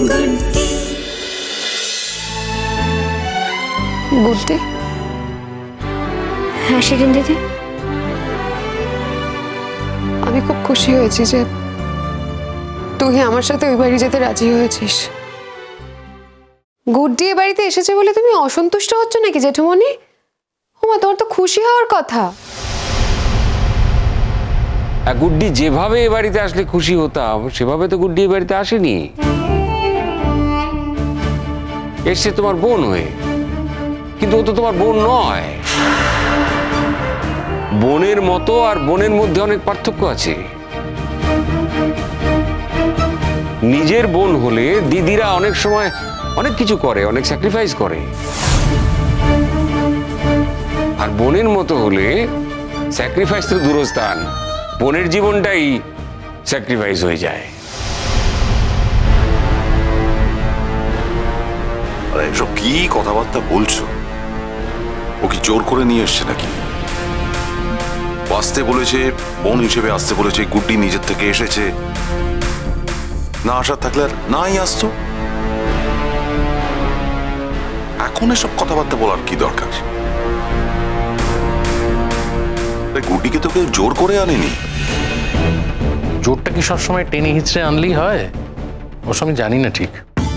গুড্ডি? হ্যাঁ শিরিন দিদি, আমি খুব খুশি হয়েছি যে তুই আমার সাথে ওই বাড়ি যেতে রাজি হয়েছিস। গুড্ডি এ বাড়িতে এসেছে বলে তুমি অসন্তুষ্ট হচ্ছ নাকি জেঠুমনি? ওমা, তোমার তো খুশি হওয়ার কথা। গুড্ডি যেভাবে এ বাড়িতে আসলে খুশি হতাম সেভাবে তো গুড্ডি এ বাড়িতে আসেনি। এসছে তোমার বোন হয়ে, কিন্তু ও তো তোমার বোন নয়। বোনের মতো আর বোনের মধ্যে অনেক পার্থক্য আছে। নিজের বোন হলে দিদিরা অনেক সময় অনেক কিছু করে, অনেক স্যাক্রিফাইস করে, আর বোনের মতো হলে স্যাক্রিফাইস তো দূরস্থান, বোনের জীবনটাই স্যাক্রিফাইস হয়ে যায়। আরে এসব কি কথাবার্তা বলছো? ও কি জোর করে নিয়ে এসছে নাকি? আসতে বলেছে, বোন হিসেবে আসতে বলেছে, গুড্ডি নিজের থেকে এসেছে। না আসার থাকলে আর নাই আসতো। এখন এসব কথাবার্তা বলার কি দরকার? গুড্ডিকে তো কেউ জোর করে আনেনি। জোরটা কি সবসময় টেনে হিচড়ে আনলেই হয়? অবশ্য আমি জানি না ঠিক।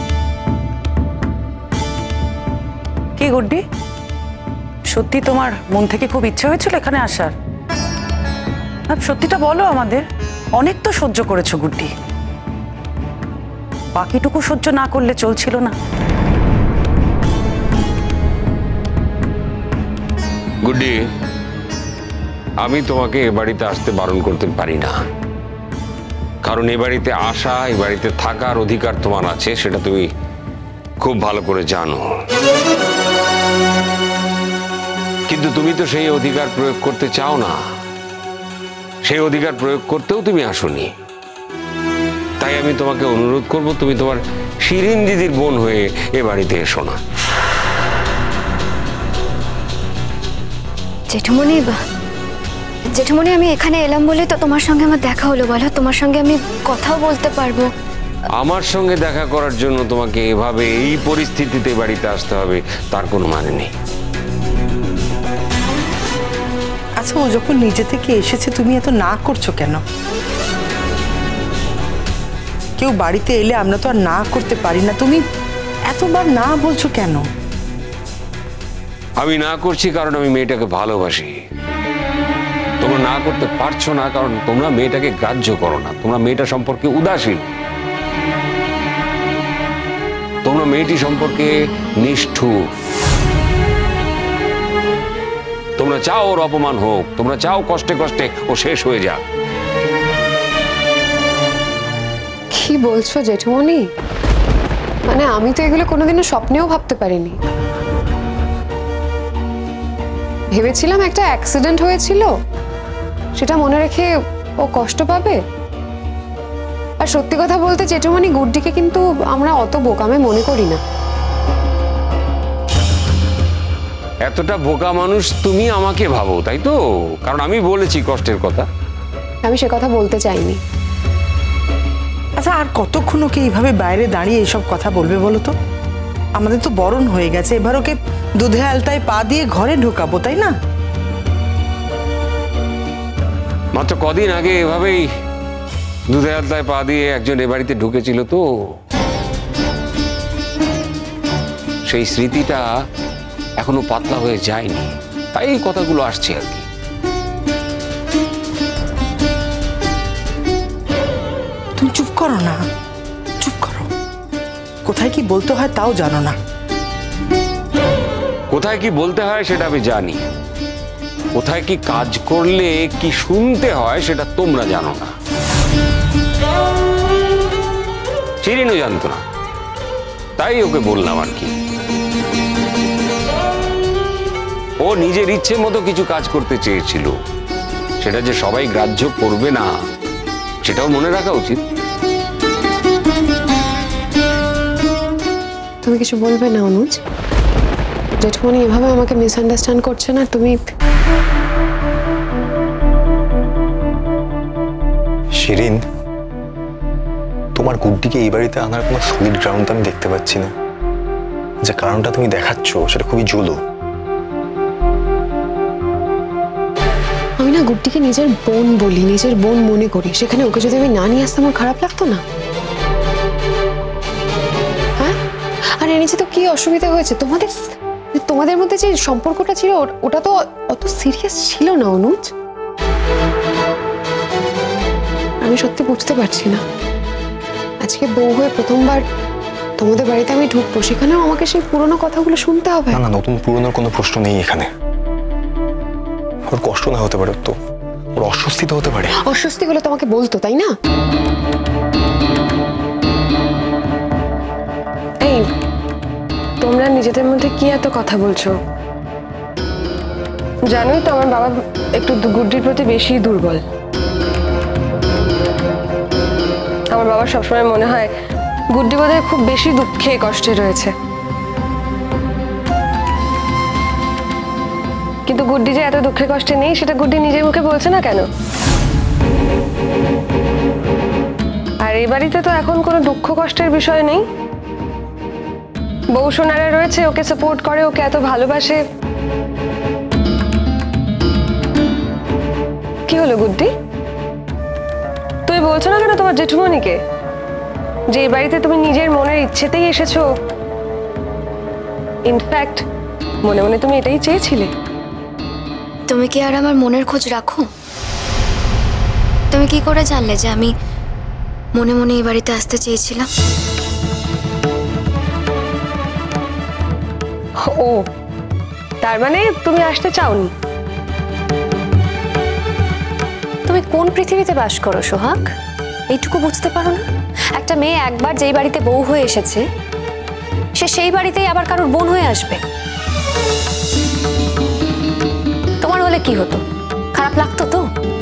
কি গুড্ডি, সত্যি তোমার মন থেকে খুব ইচ্ছে হয়েছিল এখানে আসার? সত্যিটা বলো আমাদের। অনেক তো সহ্য করেছো গুড্ডি, বাকিটুকু সহ্য না করলে চলছিল না। গুড্ডি, আমি তোমাকে এ বাড়িতে আসতে বারণ করতে পারি না, কারণ এ বাড়িতে আসা, এ বাড়িতে থাকার অধিকার তোমার আছে, সেটা তুমি খুব ভালো করে জানো। কিন্তু তুমি তো সেই অধিকার প্রয়োগ করতে চাও না। সেই অধিকার প্রয়োগ করতেও তুমি আসোনি। তাই আমি তোমাকে অনুরোধ করব, তুমি তোমার শিরিন দিদির বোন হয়ে এ বাড়িতে এসো না। জেঠুমনি, জেঠুমনি আমি এখানে এলাম বলে তো তোমার সঙ্গে আমার দেখা হলো, বলো তোমার সঙ্গে আমি কথাও বলতে পারবো। আমার সঙ্গে দেখা করার জন্য তোমাকে এভাবে এই পরিস্থিতিতে বাড়িতে আসতে হবে তার কোনো মানে নেই। আচ্ছা, ও যখন নিজে থেকে এসেছে তুমি এত না করছো কেন? কেউ বাড়িতে এলে আমরা তো আর না করতে পারি না, তুমি এতবার না বলছো কেন? আমি না করছি কারণ আমি মেয়েটাকে ভালোবাসি। তোমরা না করতে পারছো না কারণ তোমরা মেয়েটাকে গ্রাহ্য করো না, তোমরা মেয়েটা সম্পর্কে উদাসীন, তোমরা মেয়েটি সম্পর্কে নিষ্ঠুর। তোমরা চাও ওর অপমান হোক, তোমরা চাও কষ্টে কষ্টে ও শেষ হয়ে যাক। কি বলছো জেঠুমনি? মানে আমি তো এগুলো কোনোদিনও স্বপ্নেও ভাবতে পারিনি। ভেবেছিলাম একটা অ্যাক্সিডেন্ট হয়েছিল, সেটা মনে রেখে ও কষ্ট পাবে। আর সত্যি কথা বলতে জেঠুমনি, গুড্ডিকে কিন্তু আমরা অত বোকামে মনে করি না। এতটা বোকা মানুষ তুমি আমাকে ভাবো, তাই তো? কারণ আমি বলেছি কষ্টের কথা। আমি সে কথা বলতে চাইনি। আচ্ছা, আর কতক্ষণ ওকে এইভাবে বাইরে দাঁড়িয়ে এইসব কথা বলবে বলো তো? আমাদের তো বরণ হয়ে গেছে, এবার ওকে দুধে আলতায় পা দিয়ে ঘরে ঢোকাবো, তাই না? মাত্র কদিন আগে এভাবেই দুধে আলতায় পা দিয়ে একজন এ বাড়িতে ঢুকেছিল, তো সেই স্মৃতিটা এখনো পাতলা হয়ে যায়নি, তাই এই কথাগুলো আসছে আর কি। তুমি চুপ করো না, চুপ করো। কোথায় কি বলতে হয় তাও জানো না। কোথায় কি বলতে হয় সেটা আমি জানি, কোথায় কি কাজ করলে কি শুনতে হয় সেটা তোমরা জানো না। শিরিনও জানতো না, তাই ওকে বললাম আর কি। ও নিজের ইচ্ছে মতো কিছু কাজ করতে চেয়েছিল, সেটা যে সবাই গ্রাহ্য করবে না সেটাও মনে রাখা উচিত। তুমি কিছু বলবে না অনুজ? জেঠুমনি এভাবে আমাকে মিসআন্ডারস্ট্যান্ড করছে না? তুমি শিরিন, তোমার গুড্ডিকে এই বাড়িতে আনার কোনো সলিড গ্রাউন্ড আমি দেখতে পাচ্ছি না। যে কারণটা তুমি দেখাচ্ছ সেটা খুবই জুলো। আমি না গুড্ডিকে নিজের বোন বলি, নিজের বোন মনে করি। সেখানে ওকে যদি আমি না নিয়ে আসতাম আমার খারাপ লাগতো না? হ্যাঁ, আর এনেছি তো কি অসুবিধা হয়েছে? তোমাদের মধ্যে যে সম্পর্কটা ছিল ওটা তো অত সিরিয়াস ছিল না অনুজ। আমি সত্যি বুঝতে পারছি না, আজকে বউ হয়ে প্রথমবার তোমাদের বাড়িতে আমি ঢুকবো, সেখানেও আমাকে সেই পুরোনো কথাগুলো শুনতে হবে? না না, নতুন পুরনোর কোনো প্রশ্ন নেই এখানে। ওর কষ্ট না হতে পারে তো, ওর অস্বস্তি তো হতে পারে। অস্বস্তি হলে তোমাকে বলতো, তাই না? এই তোমরা নিজেদের মধ্যে কি এত কথা বলছো? জানোই তো আমার বাবা একটু গুড্ডির প্রতি বেশি দুর্বল। আমার বাবার সবসময় মনে হয় গুড্ডি বোধহয় খুব বেশি দুঃখে কষ্টে রয়েছে। কিন্তু গুড্ডি যে এত দুঃখে কষ্টে নেই সেটা গুড্ডি নিজের মুখে বলছে না কেন? আর এই বাড়িতে তো এখন কোনো দুঃখ কষ্টের বিষয় নেই। বউ সোনারা রয়েছে, ওকে সাপোর্ট করে, ওকে এত ভালোবাসে। কি হলো গুড্ডি, তুমি বলছো না কেন তোমার জেঠুমনিকে যে এই বাড়িতে তুমি নিজের মনের ইচ্ছেতেই এসেছো? ইনফ্যাক্ট মনে মনে তুমি এটাই চেয়েছিলে। তুমি কি আর আমার মনের খোঁজ রাখো? তুমি কি করে জানলে যে আমি মনে মনে এই বাড়িতে আসতে চেয়েছিলাম? ও, তার মানে তুমি আসতে চাওনি। তুমি কোন পৃথিবীতে বাস করো সোহাগ? এইটুকু বুঝতে পারো না? একটা মেয়ে একবার যেই বাড়িতে বউ হয়ে এসেছে সে সেই বাড়িতেই আবার কারোর বোন হয়ে আসবে। তোমার হলে কি হতো? খারাপ লাগতো তো?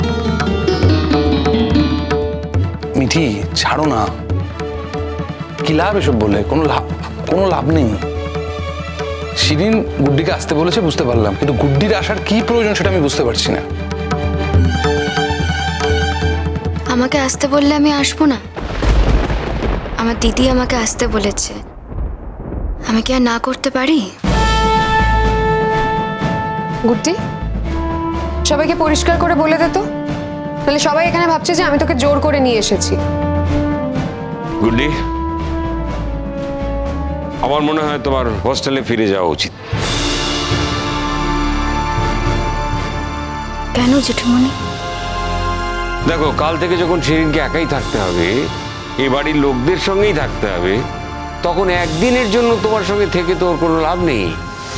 মিঠি ছাড়ো না, কি লাভ এসব বলে? কোনো লাভ নেই। শিরিন গুড্ডিকে আসতে বলেছে বুঝতে পারলাম, কিন্তু গুড্ডির আসার কি প্রয়োজন সেটা আমি বুঝতে পারছি না। আমাকে আসতে বললে আমি আসবো না? আমার দিদি আমাকে আসতে বলেছে, আমি কি আর না করতে পারি? গুড্ডি, সবাইকে পরিষ্কার করে বলে দে তো, তাহলে সবাই এখানে ভাবছে যে আমি তোকে জোর করে নিয়ে এসেছি। গুড্ডি, আমার মনে হয় তোমার হোস্টেলে ফিরে যাওয়া উচিত। কেন জেঠুমনি? দেখো, কাল থেকে যখন শিরিনকে একাই থাকতে হবে, এ বাড়ির লোকদের সঙ্গেই থাকতে হবে, তখন একদিনের জন্য তোমার সঙ্গে থেকে তো ওর কোনো লাভ নেই।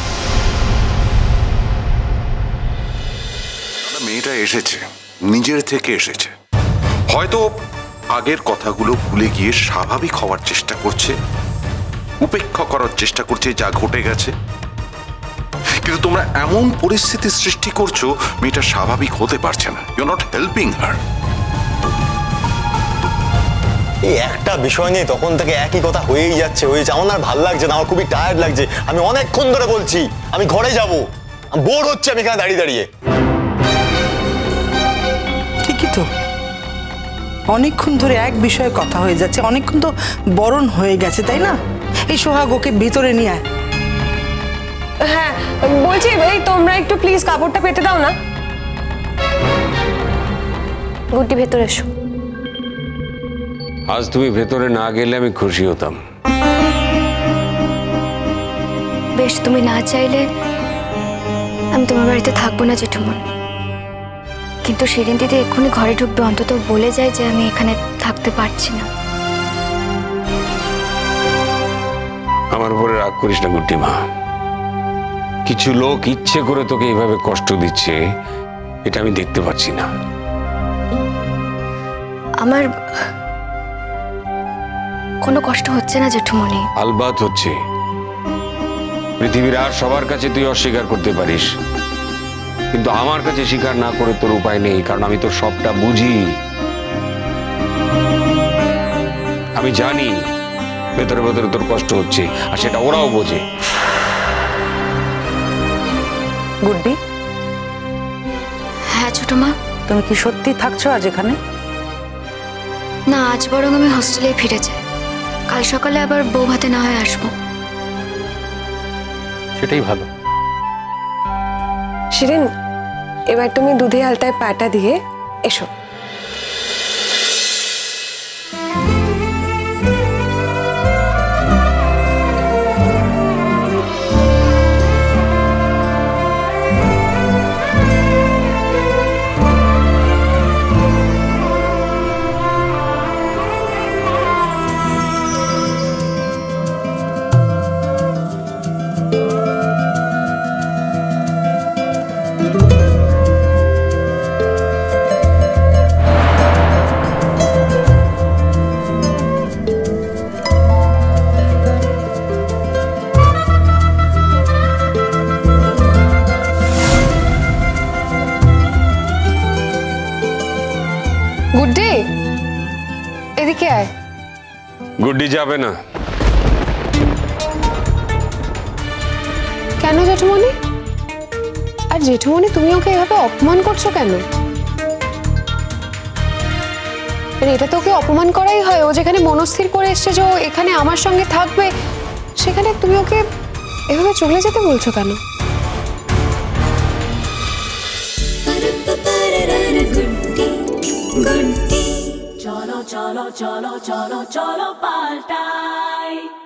মেয়েটা এসেছে, নিজের থেকে এসেছে, হয়তো আগের কথাগুলো ভুলে গিয়ে স্বাভাবিক হওয়ার চেষ্টা করছে, উপেক্ষা করার চেষ্টা করছে যা ঘটে গেছে। কিন্তু তোমরা এমন পরিস্থিতি সৃষ্টি করছো মেয়েটা স্বাভাবিক হতে পারছে না। You are not helping her. এই একটা বিষয় নিয়ে তখন থেকে একই কথা হয়েই যাচ্ছে। আমার আর ভালো লাগছে না, আমার খুবই টায়ার্ড লাগছে। আমি অনেকক্ষণ ধরে বলছি আমি ঘরে যাব, বোর হচ্ছে আমি এখানে দাঁড়িয়ে দাঁড়িয়ে। ঠিকই তো, অনেকক্ষণ ধরে এক বিষয়ে কথা হয়ে যাচ্ছে, অনেকক্ষণ তো বরণ হয়ে গেছে, তাই না? এই সোহাগ, ওকে ভিতরে নিয়ে আয়। হ্যাঁ বলছি, এই তোমরা একটু প্লিজ কাপড়টা পেতে দাও না। গুড্ডি ভেতরে এসো। আজ তুমি ভেতরে না গেলে আমি খুশি হতাম। বেশ, তুমি না চাইলে আমি তোমার বাড়িতে থাকবো না জেঠুমনি, কিন্তু শিরিন দিদি এক্ষুনি ঘরে ঢুকবে, অন্তত বলে যায় যে আমি এখানে থাকতে পারছি না। আমার উপরে রাগ করিস না গুড্ডি মা। কিছু লোক ইচ্ছে করে তোকে এইভাবে কষ্ট দিচ্ছে, এটা আমি দেখতে পাচ্ছি না। আমার কোনো কষ্ট হচ্ছে না জেঠুমনি। আলবাত হচ্ছে। পৃথিবীর আর সবার কাছে তুই অস্বীকার করতে পারিস, কিন্তু আমার কাছে স্বীকার না করে তোর উপায় নেই, কারণ আমি তোর সবটা বুঝি। আমি জানি ভেতরে ভেতরে তোর কষ্ট হচ্ছে, আর সেটা ওরাও বোঝে। গুড্ডি, হ্যাঁ ছোট মা। তুমি কি সত্যি থাকছো আজ এখানে? না, আজ বরং আমি হস্টেলে ফিরে যাই। কাল সকালে আবার বউ ভাতে না হয় আসবো। সেটাই ভালো। শিরিন, এবার তুমি দুধে আলতায় পাটা দিয়ে এসো। গুড্ডি, এদিকে আয়। গুড্ডি যাবে না। কেন জেঠুমনি? আর জেঠুমনি, তুমি ওকে এভাবে অপমান করছো কেন? এটা তো ওকে অপমান করাই হয়। ও যেখানে মনস্থির করে এসছে যে ও এখানে আমার সঙ্গে থাকবে, সেখানে তুমি ওকে এভাবে চলে যেতে বলছো কেন? চলো চলো চলো চলো চলো পাল্টাই।